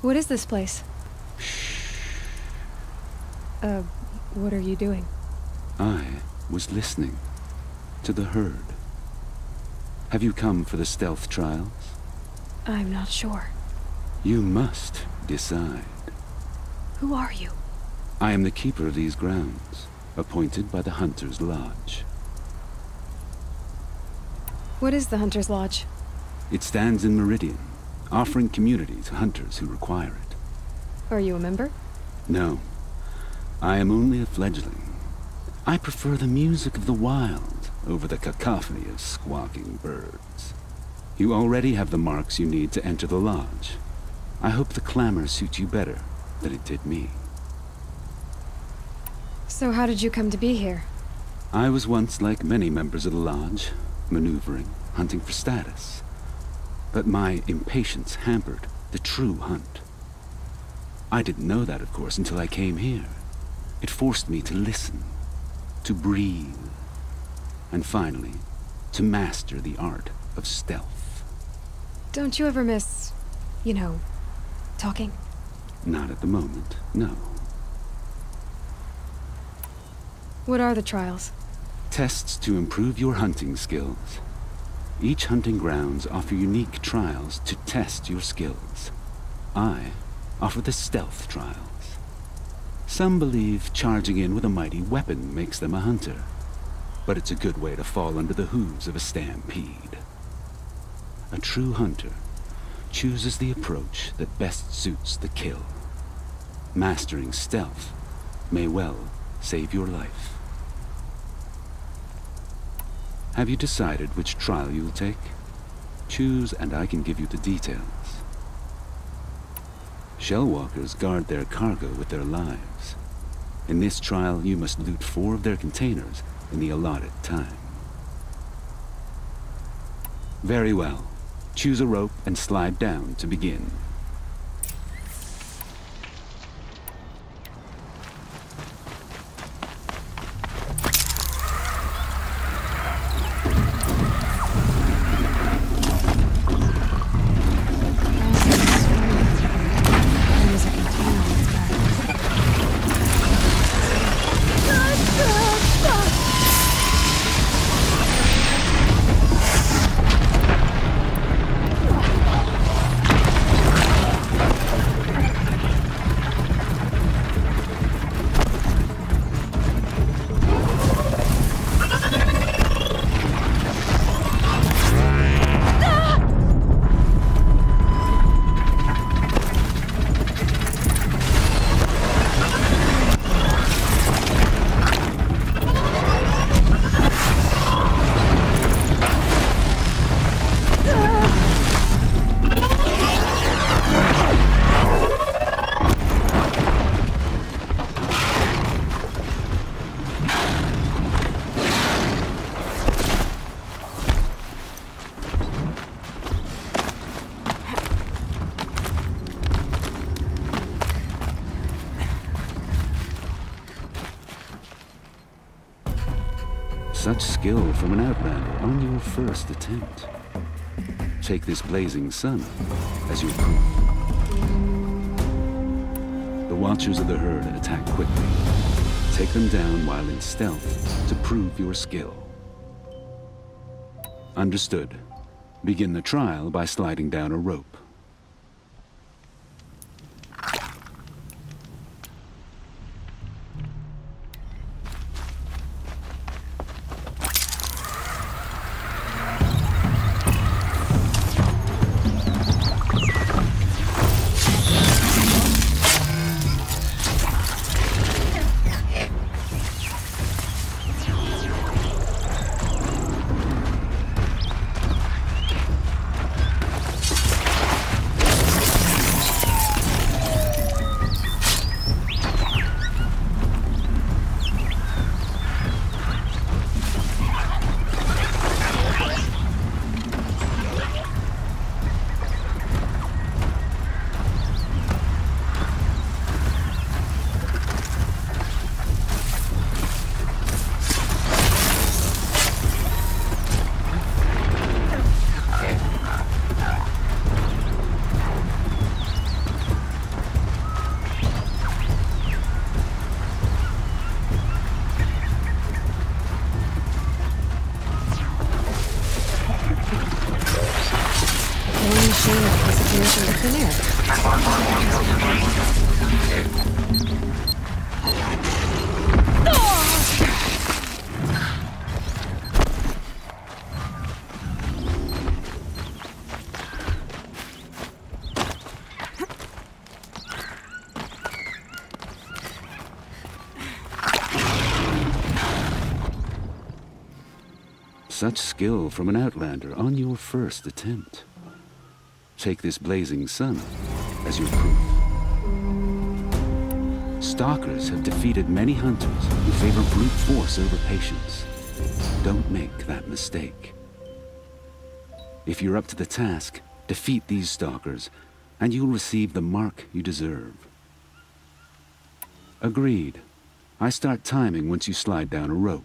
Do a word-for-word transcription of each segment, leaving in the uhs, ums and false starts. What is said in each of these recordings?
What is this place? Uh, what are you doing? I was listening to the herd. Have you come for the stealth trials? I'm not sure. You must decide. Who are you? I am the keeper of these grounds, appointed by the Hunter's Lodge. What is the Hunter's Lodge? It stands in Meridian, offering community to hunters who require it. Are you a member? No. I am only a fledgling. I prefer the music of the wild over the cacophony of squawking birds. You already have the marks you need to enter the lodge. I hope the clamor suits you better than it did me. So how did you come to be here? I was once like many members of the lodge, maneuvering, hunting for status. But my impatience hampered the true hunt. I didn't know that, of course, until I came here. It forced me to listen, to breathe, and finally, to master the art of stealth. Don't you ever miss, you know, talking? Not at the moment, no. What are the trials? Tests to improve your hunting skills. Each hunting grounds offer unique trials to test your skills. I offer the stealth trials. Some believe charging in with a mighty weapon makes them a hunter, but it's a good way to fall under the hooves of a stampede. A true hunter chooses the approach that best suits the kill. Mastering stealth may well save your life. Have you decided which trial you'll take? Choose and I can give you the details. Shellwalkers guard their cargo with their lives. In this trial, you must loot four of their containers in the allotted time. Very well. Choose a rope and slide down to begin. Such skill from an outlander on your first attempt. Take this blazing sun as your proof. The Watchers of the Herd attack quickly. Take them down while in stealth to prove your skill. Understood. Begin the trial by sliding down a rope. machine that disappears into thin air. Such skill from an outlander on your first attempt. Take this blazing sun as your proof. Stalkers have defeated many hunters who favor brute force over patience. Don't make that mistake. If you're up to the task, defeat these stalkers, and you'll receive the mark you deserve. Agreed. I start timing once you slide down a rope.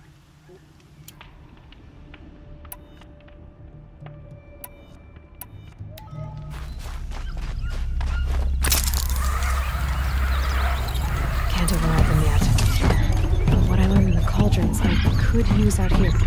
Can't override them yet. But what I learned in the cauldrons, I could use out here.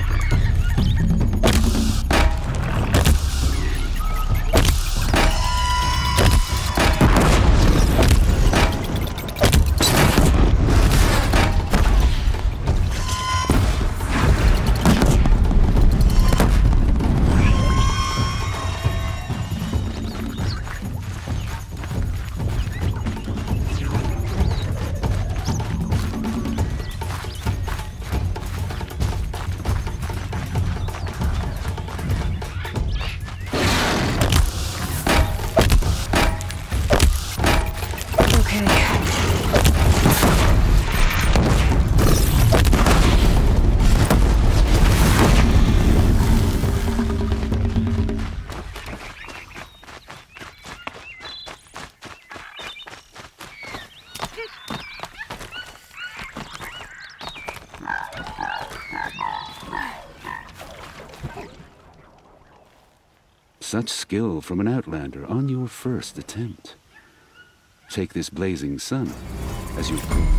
Such skill from an outlander on your first attempt. Take this blazing sun as your proof.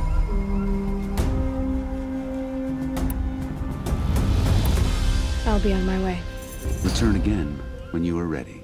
I'll be on my way. Return again when you are ready.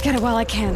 Get it while I can.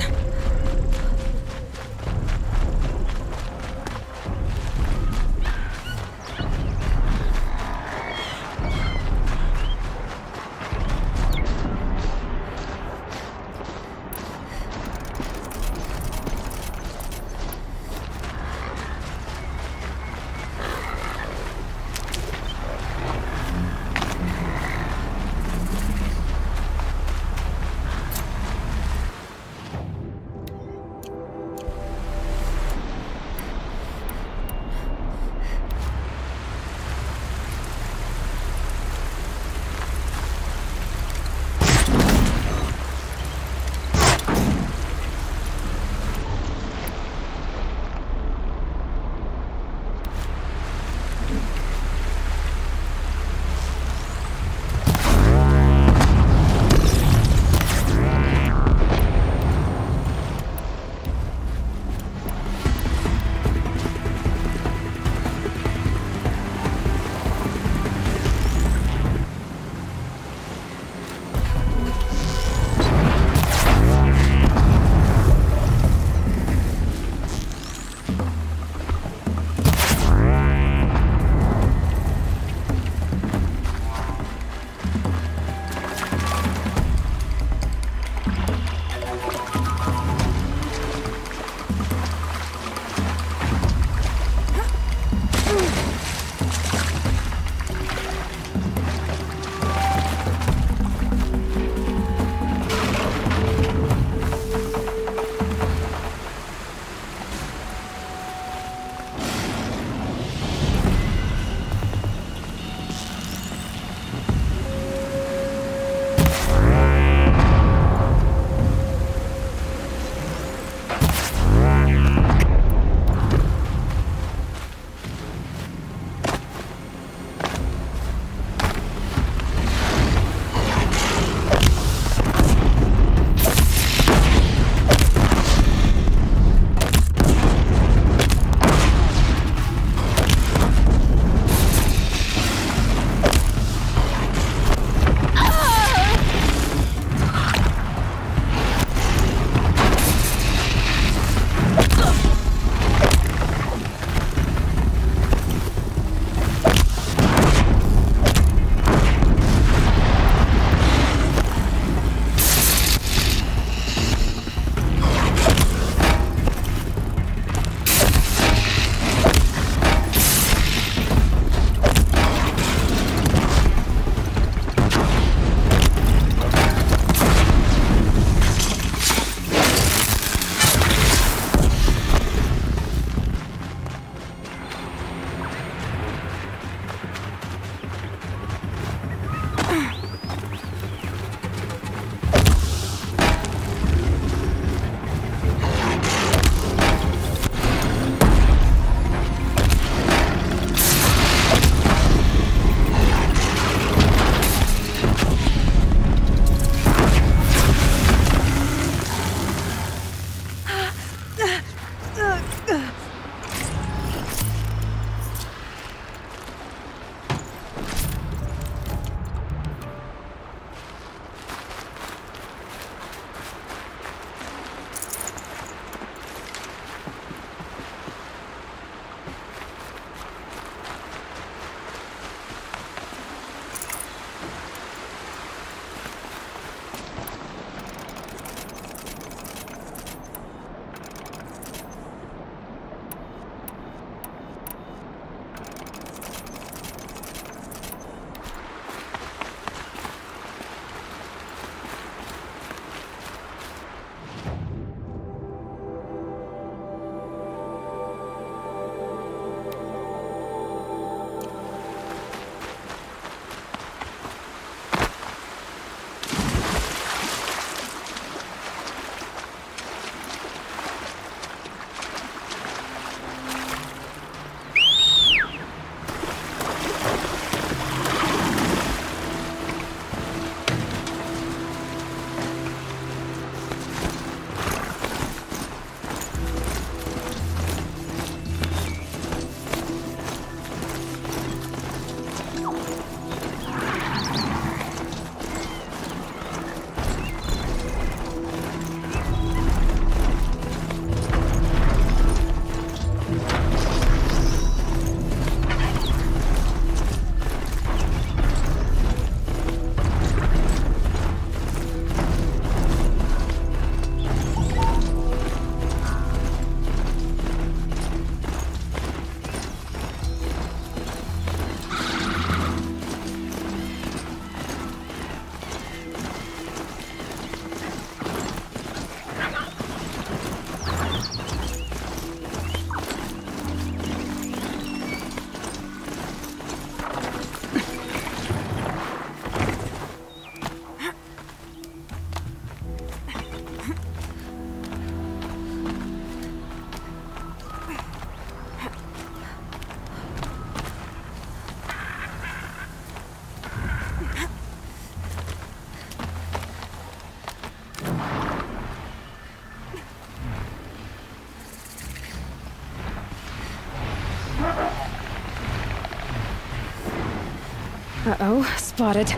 Uh-oh, spotted.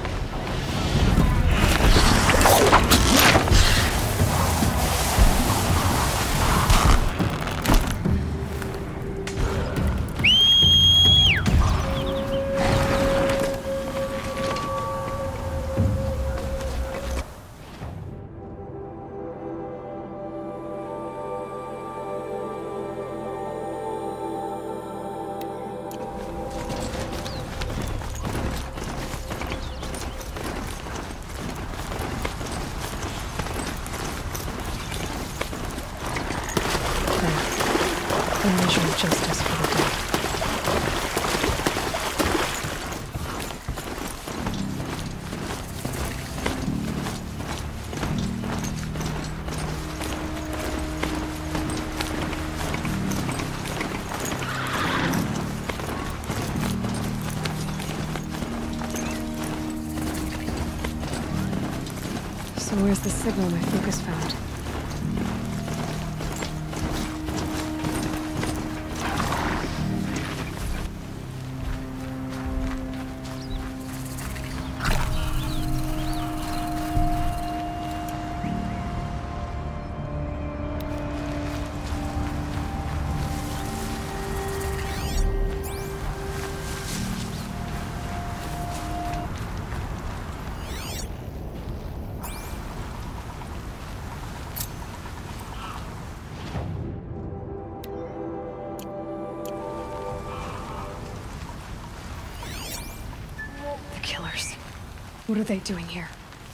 A measure of justice for the day. So where's the signal my focus found? Killers. What are they doing here?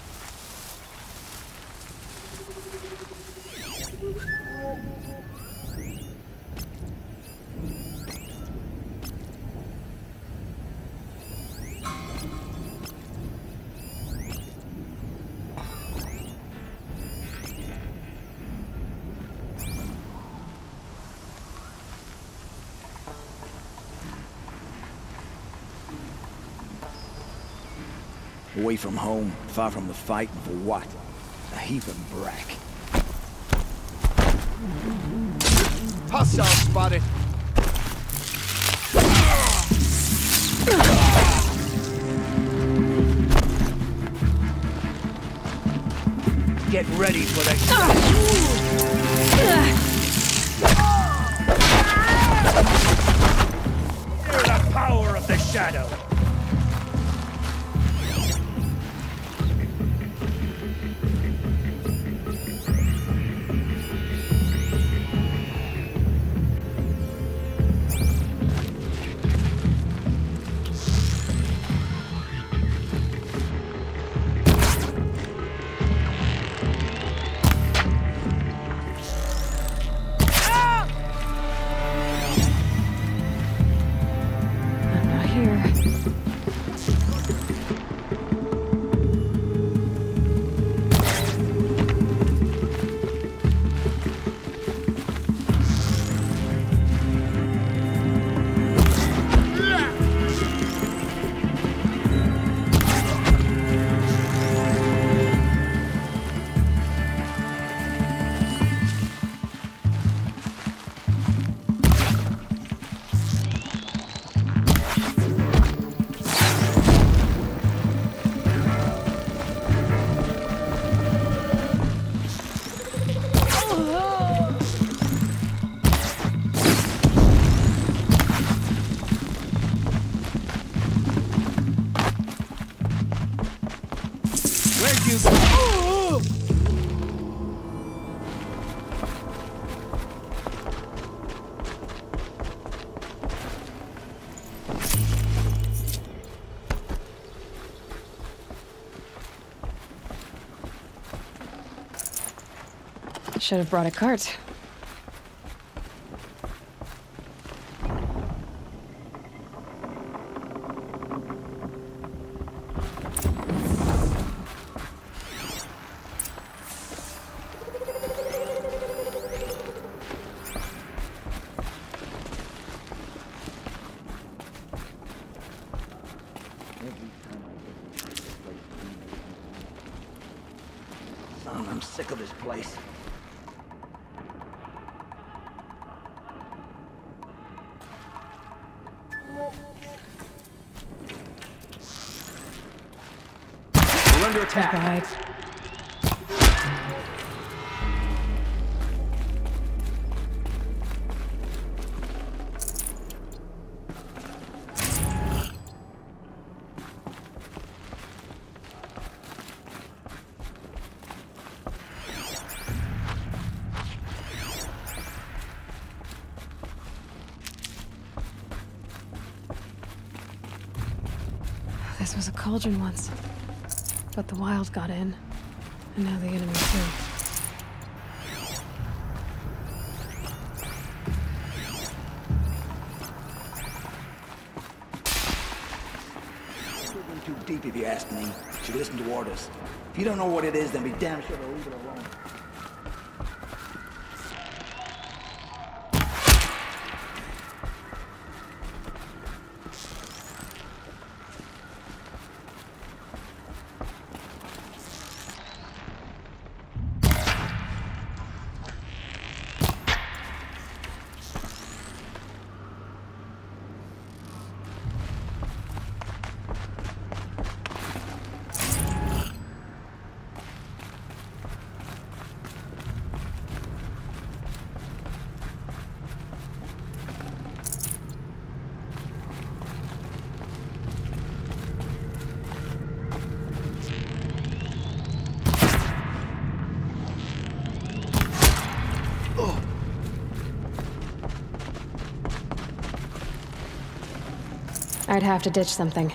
Away from home, far from the fight, and for what? A heap of brack. Hostile spotted. Get ready for the... Hear the power of the shadow! Should have brought a cart. Son, I'm sick of this place. attack. Goodbye. This was a cauldron once, but the wild got in, and now the enemy too. We're going too deep if you ask me. Should listen to orders. If you don't know what it is, then be damn sure to leave it alone. I'd have to ditch something.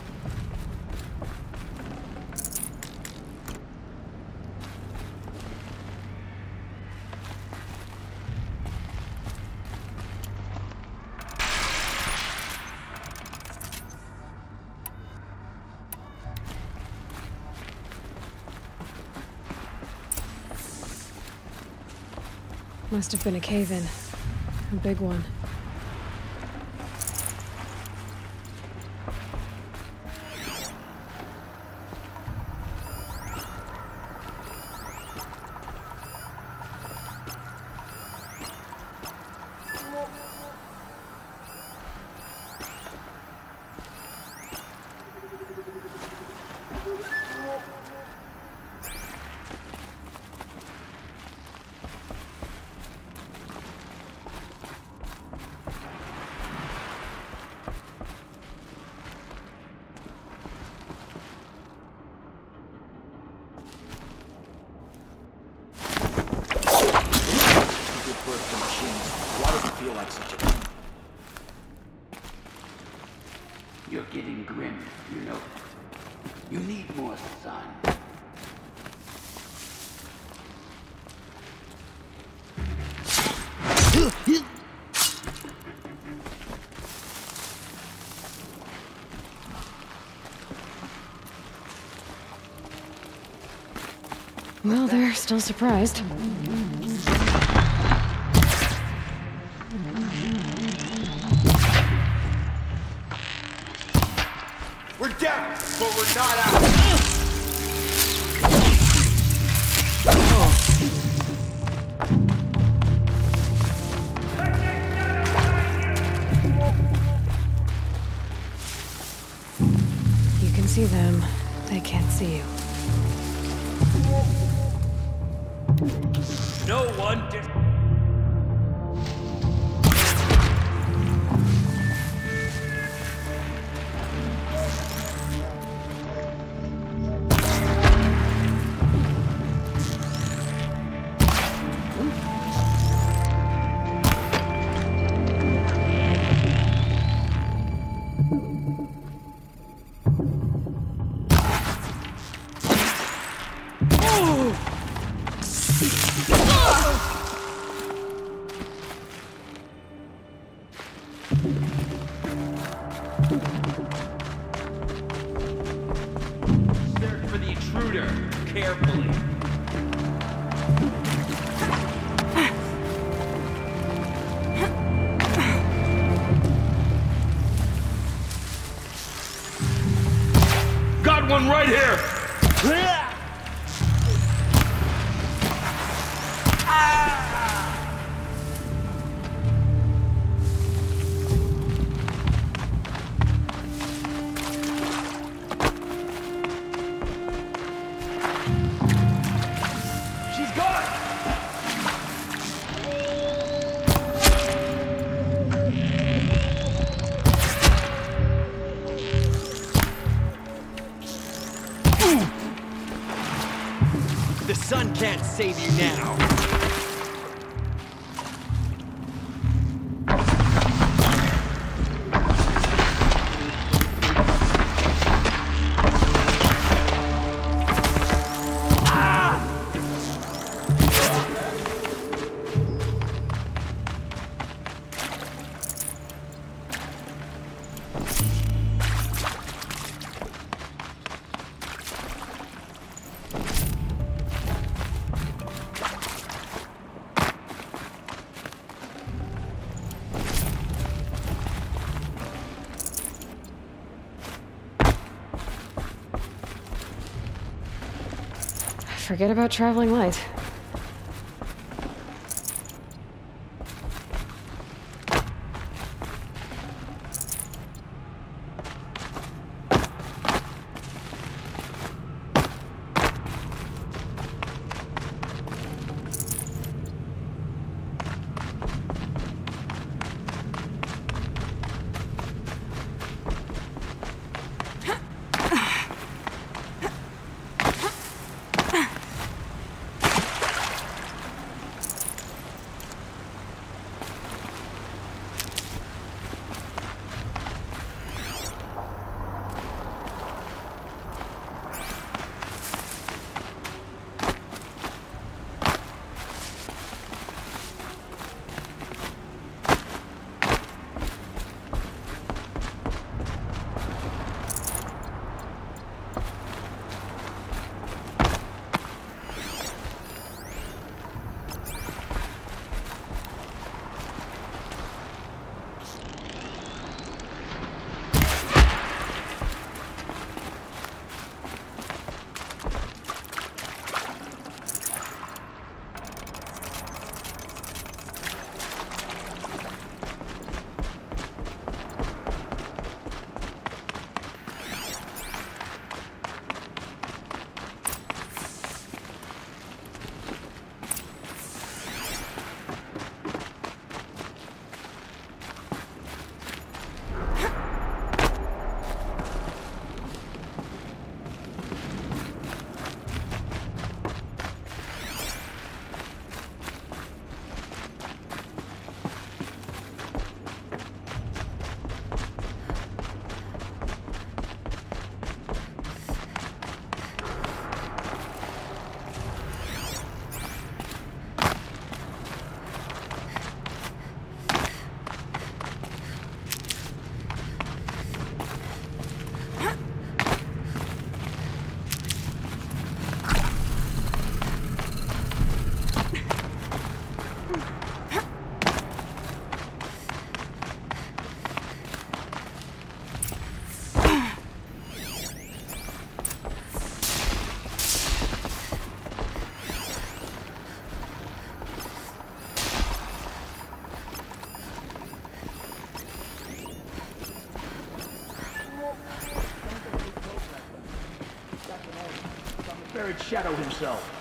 Must have been a cave-in. A big one. You're getting grim, you know. You need more sun. Well, they're still surprised. We're down, but we're not out. You can see them. They can't see you. No one did. Search for the intruder carefully. Got one right here! Ah! The sun can't save you now. Forget about traveling light. Buried Shadow himself.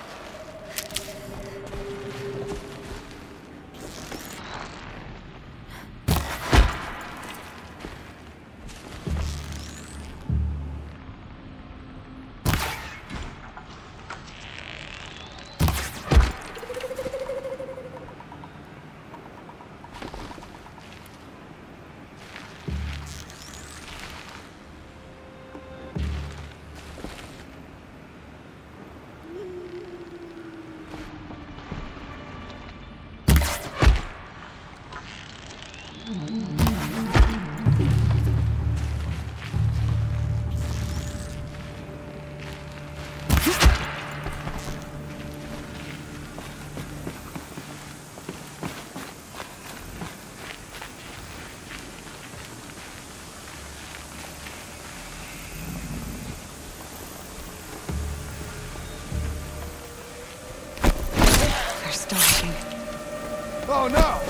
Oh no!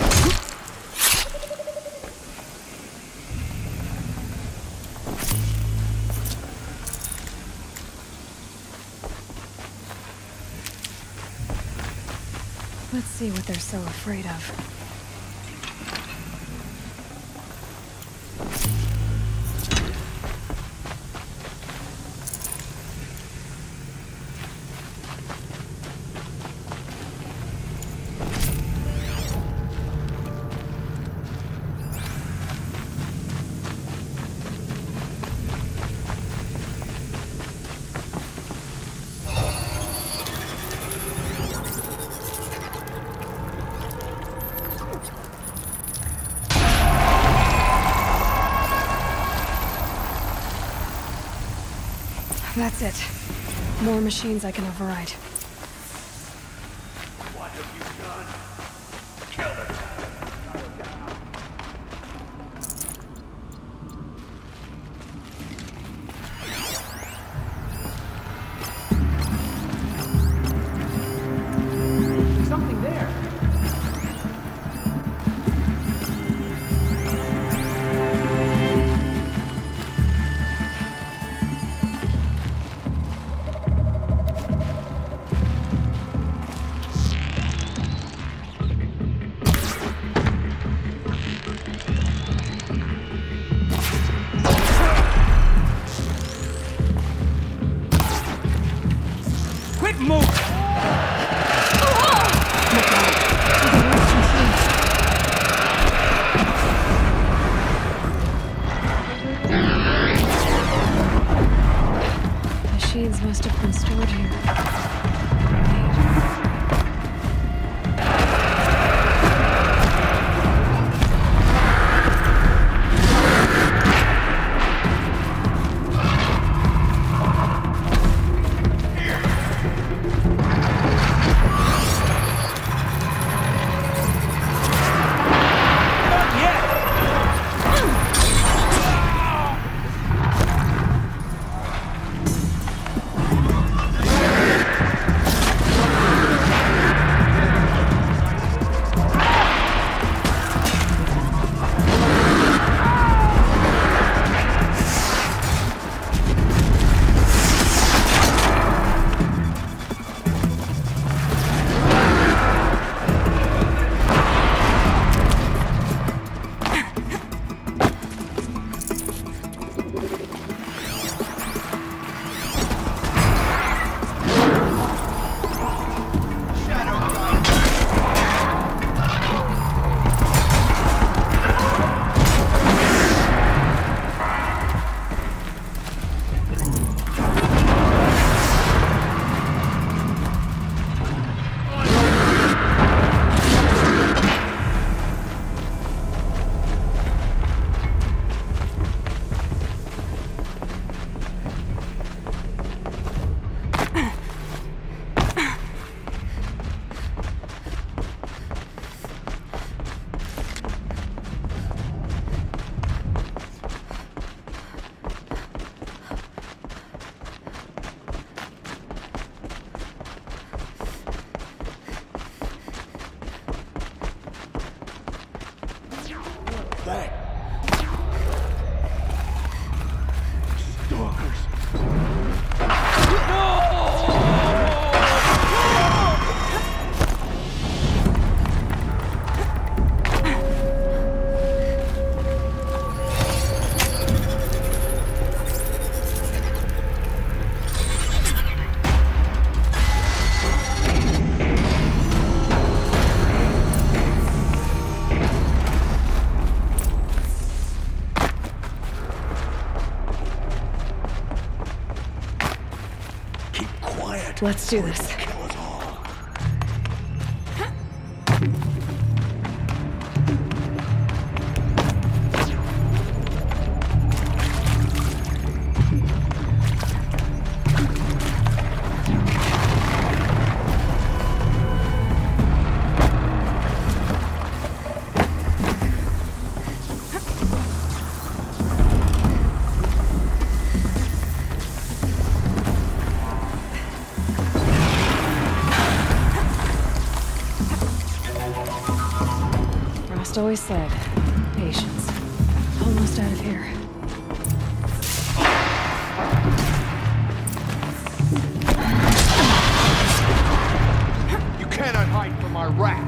Let's see what they're so afraid of. That's it. More machines I can override. What have you done? Kill them. Something there. Machines must have been stored here. Let's do this. Always said, patience. Almost out of here. You cannot hide from our wrath.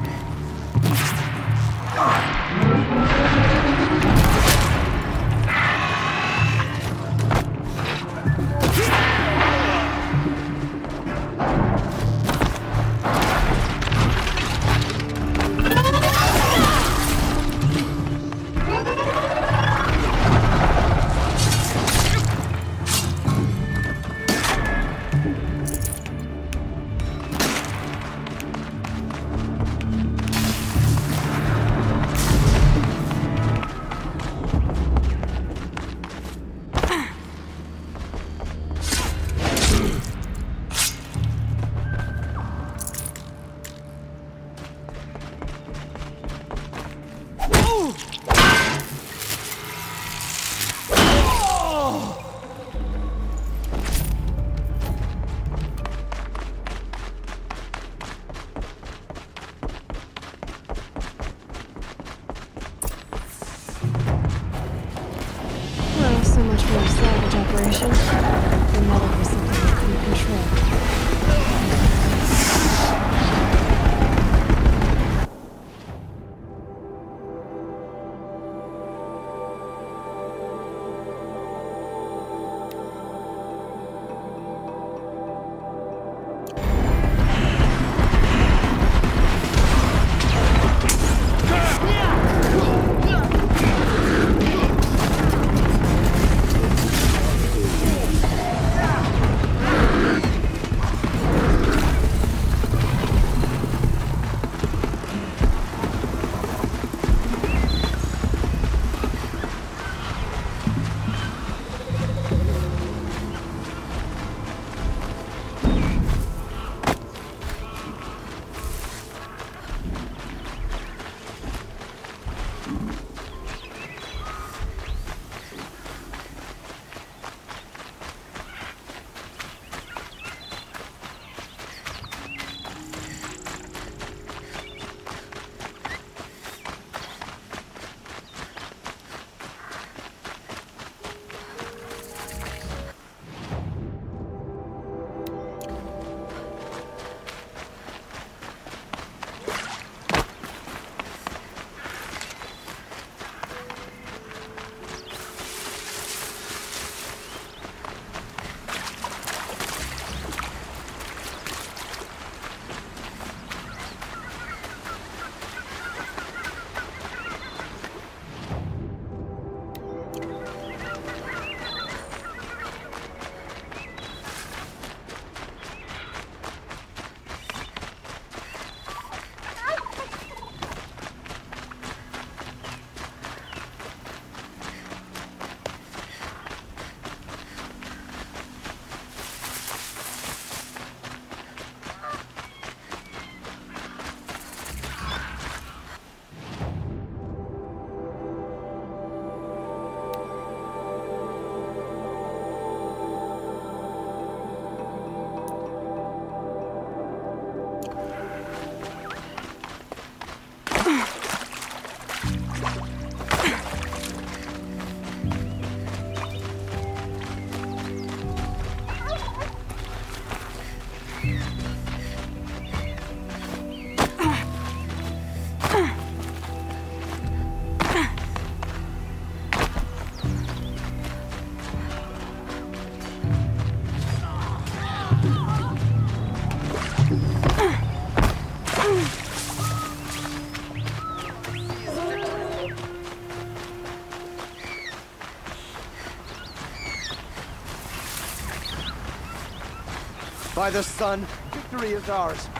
operation, the metal was something I couldn't control. By the sun, victory is ours.